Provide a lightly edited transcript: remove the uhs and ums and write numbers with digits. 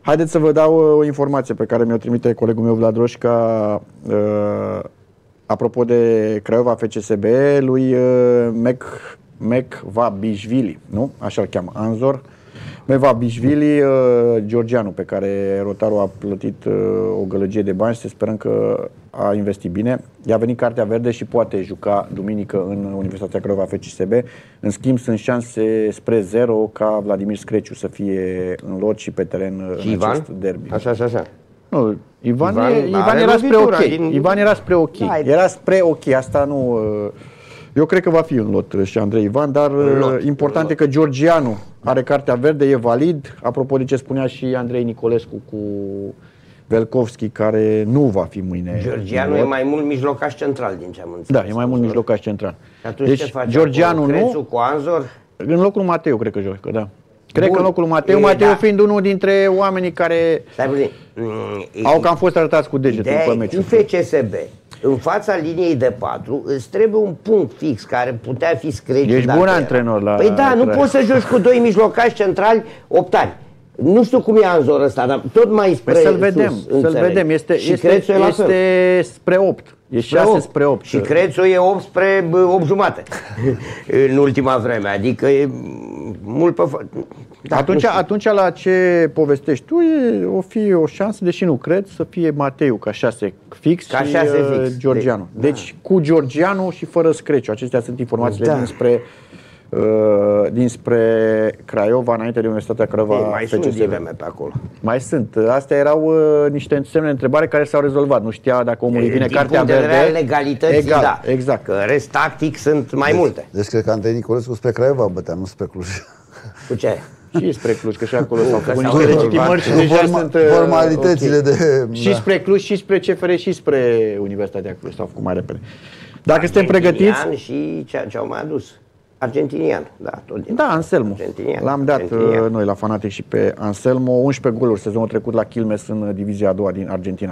Haideți să vă dau o informație pe care mi-o trimite colegul meu Vlad Roșca, apropo de Craiova FCSB, lui Mekvabișvili, nu? Așa îl cheamă, Anzor Mekvabișvili, georgianul, pe care Rotarul a plătit o gălăgie de bani și sperăm că a investit bine. I-a venit cartea verde și poate juca duminică în Universitatea Craiova FCSB. În schimb, sunt șanse spre 0 ca Vladimir Screciu să fie în lot și pe teren și în Ivan? acest derby. Așa. Nu, Ivan era spre ok. Ivan era spre ok. Da, era spre ok. Asta nu... Eu cred că va fi în lot și Andrei Ivan, dar important e că Georgianu are cartea verde, e valid. Apropo de ce spunea și Andrei Nicolescu cu Velkovski, care nu va fi mâine. Georgianu e mai mult mijlocaș central, din ce am înțeles. Da, e mai mult mijlocaș central. Și atunci deci ce face? Georgianu nu. Cu Anzor? În locul lui Mateu, cred că joacă, da. Cred Bun. că în locul lui Mateu, Da. fiind unul dintre oamenii care au cam fost arătați cu degetul pe meciul. Cu FCSB, în fața liniei de 4, îți trebuie un punct fix care putea fi Screciu. Ești bun antrenor la... Păi da, nu poți să joci cu doi mijlocași centrali optari. Nu știu cum e Anzor ăsta, dar tot mai spre să-l vedem, sus, să-l vedem. Este spre 8. E 6 spre 8. Și Crețu e 8 spre 8 jumate în ultima vreme, adică e mult pe... Da, atunci la ce povestești tu, o fi o șansă, deși nu cred, să fie Mateu ca 6 fix ca și 6 fix. Georgianu. Deci cu Georgianu și fără Screciu. Acestea sunt informațiile dinspre Craiova, înainte de Universitatea Craiova. Mai sunt dileme pe acolo. Mai sunt. Astea erau niște semne de întrebare care s-au rezolvat. Nu știa dacă omul îi vine cartea verde. Din punct de vedere al legalității, da. Exact. Că rest tactic sunt mai multe. Deci cred că Andrei Nicolescu spre Craiova bătea, nu spre Cluj. Cu ce? Și spre Cluj, că și acolo s-au făcut niște legitimări și deja sunt formalitățile de... Și spre Cluj, și spre CFR, și spre Universitatea Cluj s-au făcut mai repede. Dacă suntem pregătiți... Și ce au mai adus? Argentinian, da, tot din Anselmo. L-am dat noi la Fanatic și pe Anselmo, 11 goluri sezonul trecut la Quilmes în divizia a doua din Argentina.